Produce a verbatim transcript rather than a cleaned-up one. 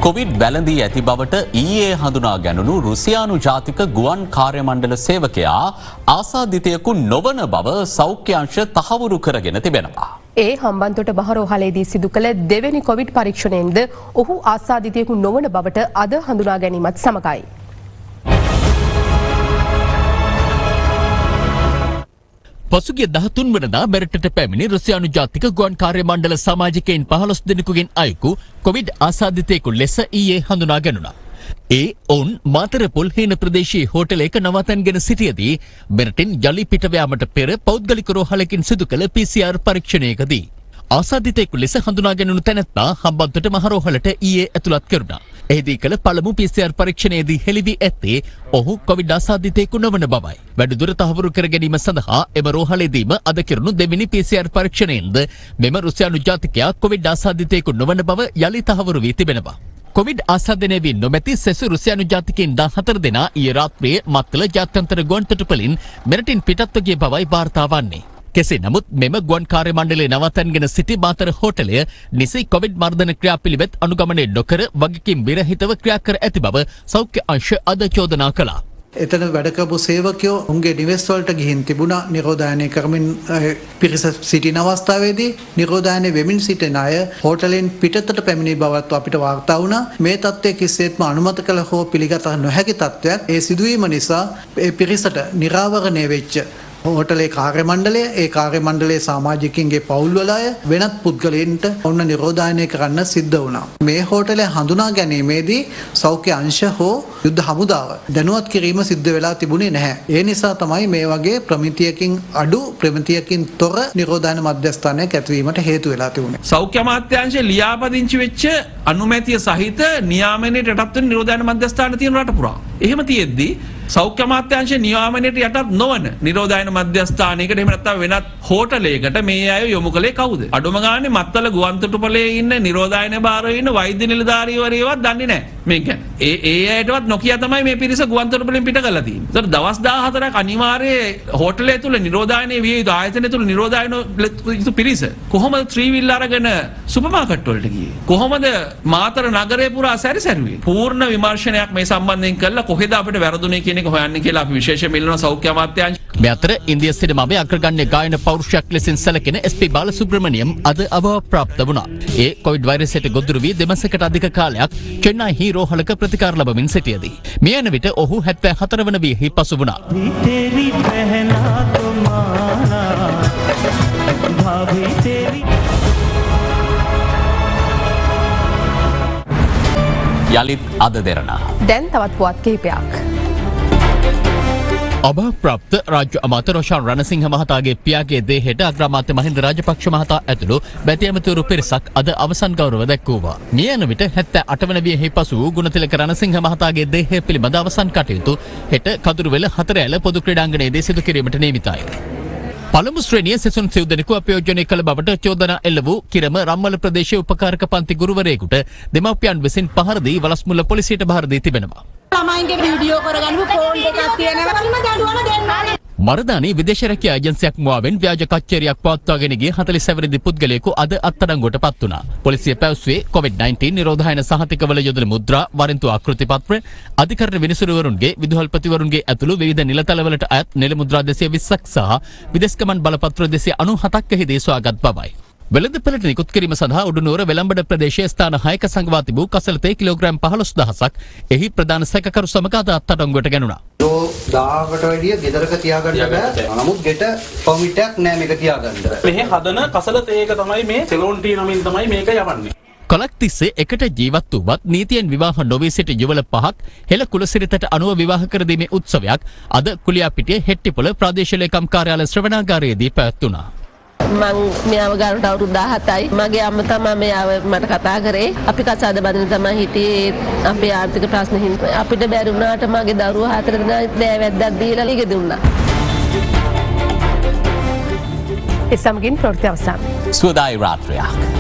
Covid වැළඳී ඇති බවට ඊයේ හඳුනා ගැනුණු රුසියානු ජාතික ගුවන් කාර්ය මණ්ඩල සේවකයා ආසාදිතයෙකු නොවන බව සෞඛ්‍ය අංශ තහවුරු කරගෙන තිබෙනවා. ඒ හම්බන්තොට බහරෝහලේදී සිදු කළ දෙවැනි කොවිඩ් පරීක්ෂණයෙන්ද ඔහු ආසාදිතයෙකු නොවන බවට අද හඳුනා ගැනීමත් සමගයි. පසුගිය දහතුන් වනදා මෙරටට පැමිණි රුසියානු ජාතික ගුවන් කාර්ය මණ්ඩල සමාජිකයින් පහළොස් දෙනෙකුගෙන් අයෙකු කොවිඩ් ආසාදිතයෙකු ලෙස ඊයේ හඳුනා ගැනුණා. ඒ ඔවුන් මාතර පොල්හේන ප්‍රදේශයේ හෝටලයක නවතන්ගෙන සිටියදී මෙරටින් යලි පිටවෑමට පෙර පෞද්ගලික රෝහලකින් සිදු කළ පී සී ආර් පරීක්ෂණයකදී ආසාදිතයෙකු ලෙස හඳුනා ගැනුණු තැනැත්තා හම්බන්තොට මහරෝහලට ඊයේ ඇතුළත් කෙරුණා. එහිදී කළ පළමු පී සී ආර් පරීක්ෂණයේදී හෙළිවී ඇත්තේ ඔහු කොවිඩ් ආසාදිතයෙකු නොවන බවයි. වැඩිදුර තහවුරු කර ගැනීම සඳහා එම රෝහලේදීම අද කෙරුණු දෙවෙනි පී සී ආර් පරීක්ෂණයෙන්ද මෙම රුසියානු ජාතිකයා කොවිඩ් ආසාදිතයෙකු නොවන බව යලි තහවුරු වී තිබෙනවා. කොවිඩ් ආසාදනය වී නොමැති සෙසු රුසියානු ජාතිකයින් දාහතර දෙනා ඊයේ රාත්‍රියේ මත්තල ජාත්‍යන්තර ගුවන්තොටුපළින් මෙරටින් පිටත්ව ගිය බවයි වාර්තා වන්නේ. කෙසේ නමුත් මෙම ගුවන් කාර්ය මණ්ඩලයේ නවතන්ගෙන සිටි මාතර හෝටලය නිසි කොවිඩ් මර්ධන ක්‍රියාපිළිවෙත් අනුගමනය නොකර වගකීම් විරහිතව ක්‍රියා කර ඇති බව සෞඛ්‍ය අංශ අද චෝදනා කළා. එතන වැඩ කරපු සේවකයෝ උන්ගේ නිවෙස් වලට ගිහින් තිබුණා නිරෝධායනය කරමින් පිරිස සිටින අවස්ථාවේදී නිරෝධායනය වෙමින් සිටින අය හෝටලෙන් පිටතට පැමිණි බවත් අපිට වාර්තා වුණා. මේ තත්ත්වය කිසිසේත්ම අනුමත කළ හෝ පිළිගත නොහැකි තත්ත්වයක්. ඒ සිදුවීම නිසා ඒ පිරිසට නිරාවරණය වෙච්ච හෝටලේ කාර්ය මණ්ඩලය ඒ කාර්ය මණ්ඩලයේ සමාජිකයින්ගේ පවුල්වල අය වෙනත් පුද්ගලයන්ට ඔන්න නිරෝධායනය කරන්න සිද්ධ වුණා. මේ හෝටලය හඳුනා ගැනීමේදී සෞඛ්‍ය අංශ හෝ යුද්ධ හමුදාව දැනුවත් කිරීම සිද්ධ වෙලා තිබුණේ නැහැ. ඒ නිසා තමයි මේ වගේ ප්‍රමිතියකින් අඩු ප්‍රමිතියකින් තොර නිරෝධායන මධ්‍යස්ථානයක් ඇතිවීමට හේතු වෙලා තිබුණේ. සෞඛ්‍ය අමාත්‍යාංශයේ ලියාපදිංචි වෙච්ච අනුමැතිය සහිත නියාමනයට යටත් වෙන නිරෝධායන මධ්‍යස්ථාන තියෙන රට පුරා. එහෙම තියෙද්දී සෞඛ්‍ය අමාත්‍යාංශයේ නියාමනයට යටත් නොවන නිරෝධායන මධ්‍යස්ථානයකට එහෙම නැත්නම් වෙනත් හෝටලයකට මේ අය යොමු කළේ කවුද? අඩුම ගානේ මත්තල ගුවන්තොටුපළේ ඉන්න නිරෝධායන භාරයේ ඉන්න වෛද්‍ය නිලධාරීවරයවත් දන්නේ නැහැ. මේ කියන්නේ ඒ ඒ අයටවත් නොකිය තමයි මේ පිරිස ගුවන්තොටුපළෙන් පිට කරලා තියෙන්නේ. ඒතර දවස් දාහතරක් අනිවාර්යයෙන් හෝටලය තුල නිරෝධායනයේ විය යුතු ආයතනය තුල නිරෝධායන යුතු පිරිස කොහොමද ත්‍රිවිල් අරගෙන සුපර් මාකට් වලට ගියේ? කොහොමද මාතර නගරය පුරා සැරිසැරුවේ? පූර්ණ විමර්ශනයක් මේ සම්බන්ධයෙන් කළා කොහෙද අපිට වැරදුනේ කියන එක හොයන්න කියලා අපි විශේෂයෙන් ඉල්ලන සෞඛ්‍ය අමාත්‍යාංශ. මේ අතර ඉන්දිය සිනමාවේ අග්‍රගණ්‍ය ගායන පෞරුෂයක් ලෙසින් සැලකෙන එස් පී බාලසුබ්‍රමණියම් අද අභාවප්‍රාප්ත වුණා. ඒ කොවිඩ් වෛරසයට ගොදුරු වී දෙමසකට අධික කාලයක් චෙන්නයි රෝහලක ප්‍රතිකාර ලබමින් සිටියදී මේ යන විට ඔහු හැත්තෑ හතර වන වියෙහි පසු වුණා. යලිත් අද දෙරණ. දැන් තවත් පුවත් කිහිපයක්. අභාවප්‍රාප්ත රාජ්‍ය අමාත්‍ය රොෂාන් රණසිංහ මහතාගේ පියාගේ දේහයට අග්‍රාමාත්‍ය මහින්ද රාජපක්ෂ මහතා ඇතුළු බැති ඇමතිවරු පිරිසක් අද අවසන් ගෞරව දැක්වුවා. මේ යන විට හැත්තෑ අට වන වියෙහි පසු ගුණතිලක රණසිංහ මහතාගේ දේහය පිළිබඳ අවසන් කටයුතු හෙට කදුරුවෙල හතරඇල පොදු ක්‍රීඩාංගණයේදී සිදු කිරීමට නියමිතයි. පළමු ශ්‍රේණිය සෙසුන් සිව් දෙනෙකු අපයෝජනය කළ බවට චෝදනා එල්ල වූ කිරම රම්මල ප්‍රදේශයේ උපකාරක පන්ති ගුරුවරයෙකුට දෙමාපියන් විසින් පහර දී වලස්මුල්ල පොලිසියට බාර දී තිබෙනවා. ළමයින්ගේ වීඩියෝ කරගන්න ෆෝන් එකක් තියෙනවා දඬුවම දෙන්න. මරදානි විදේශ රැකියා ඒජන්සියක් මුවාවෙන් ව්‍යාජ කච්චරියක් පවත්වාගෙන ගිය හතළිස් වෙනි පුද්ගලයෙකු අද අත්අඩංගුවට පත් වුණා. පොලිසිය පැවසුවේ කොවිඩ් නයින්ටීන් නිරෝධායන සහතිකවල යොදන මුද්‍රා වරින්තු ආකෘති පත්‍ර අධිකරණ විනිසුරුවරුන්ගේ විදුහල්පතිවරුන්ගේ ඇතුළු විවිධ නිලතලවලට අයත් නිල මුද්‍රා දෙසිය විස්සක් සහ විදේශ ගමන් බලපත්‍ර දෙසිය අනූහතක් එහිදී සොයාගත් බවයි. වෙළඳපළට නිකුත් කිරීම සඳහා උඩුනුවර වෙළඹඩ ප්‍රදේශයේ ස්ථාන හයක සංගවා තිබූ කසලතේ කිලෝග්‍රෑම් පහළොස් දහසක් එහි ප්‍රධාන සැකකරු සමග අද අත්අඩංගුවට ගැනුණා. දාහකට වැඩිය ගෙදරක තියාගන්න බෑ. නමුත් ගෙට පර්මිට් එකක් නෑ මේක තියාගන්න. මෙහි හදන කසලතේක තමයි මේ සෙලෝන් ටී නමින් තමයි මේක යවන්නේ. කලක් තිස්සේ එකට ජීවත් වූවත් නීතියෙන් විවාහ නොවී සිටි යුවල පහක් හෙළ කුලසිරිතට අනුව විවාහ කර දීමේ උත්සවයක් අද කුලියාපිටිය හෙට්ටිපොළ ප්‍රාදේශීය ලේකම් කාර්යාලය ශ්‍රවණාගාරයේදී පැවැත්වුණා. මං මෙයාව ගානට අවුරුදු දහහතයි. මගේ අම්මා තමයි මෙයාව මට කතා කරේ. අපි කසාද බඳින තමයි හිටියේ. අපේ ආර්ථික ප්‍රශ්න හින්දා අපිට බැරි වුණාට මගේ දරුවා හතර දෙනා දෑවැද්දක් දීලා ලිගෙ දුන්නා. ඒ සමගින් ප්‍රවෘත්ති අවසන්. සුවදායි රාත්‍රියක්.